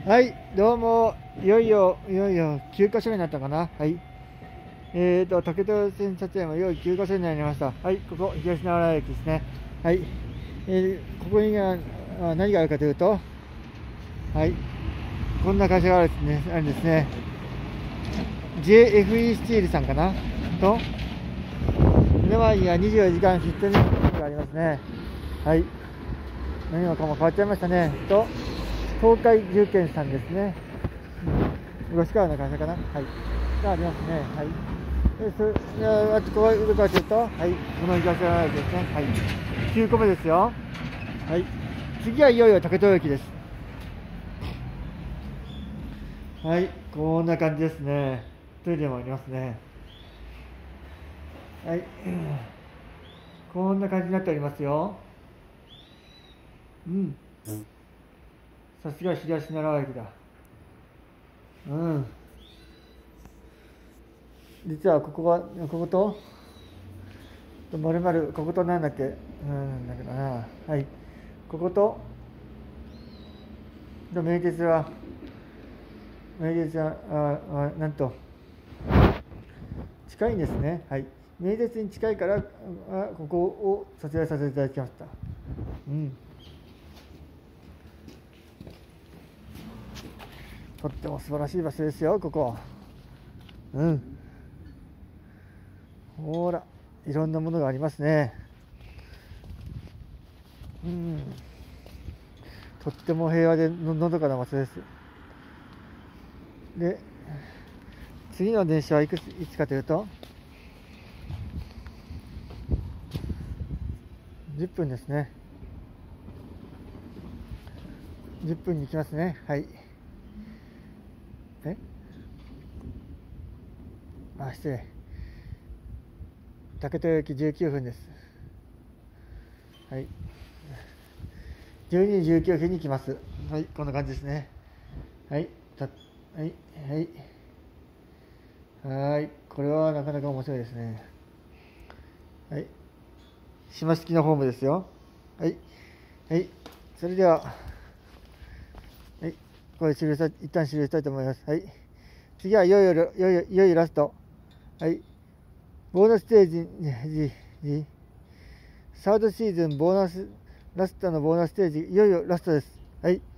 はい、どうも、いよいよ9箇所になったかな。はい。竹豊線撮影もいよいよ9箇所になりました。はい、ここ、東奈良駅ですね。はい。ここには何があるかというと、はい、こんな会社があるんですね。JFE スチールさんかなと、目の前には24時間フィットネスクラブがありますね。はい。何もかも変わっちゃいましたね。東海重建さんですね。吉川の会社かな。はい。がありますね。はい。あと、こういうかというと、はい。この東川ですね。はい。9個目ですよ。はい。次はいよいよ竹豊駅です。はい。こんな感じですね。トイレもありますね。はい。こんな感じになっておりますよ。うん。さすが東奈良駅だ。うん。実はここと、丸々、こことなんだっけ、だけどな。はい。ここと、名鉄は、なんと、近いんですね。はい。名鉄に近いから、ここを撮影させていただきました。うん。とっても素晴らしい場所ですよ、ここ。うん。ほら、いろんなものがありますね。うん。とっても平和でのどかな場所です。で、次の電車はいつかというと、10分ですね。10分に行きますね。はい。失礼。竹豊駅19分です。はい。12時19分に来ます。はい、こんな感じですね。はい。はい。これはなかなか面白いですね。はい。島式のホームですよ。はい。はい。それでは、はい。これ一旦終了したいと思います。はい。次はいよいよラスト。はい。ボーナスステージ、サードシーズンラストのボーナスステージ、いよいよラストです。はい。